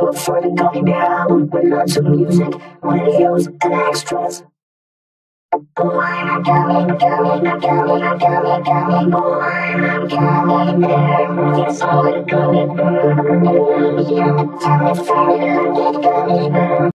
for the Gummy Bear album with lots of music, videos, and extras. Oh, I'm a gummy, gummy, gummy, gummy, gummy. Oh, I'm a gummy bear. Yes, I'm a gummy bear. Yeah, tell me, gummy bear.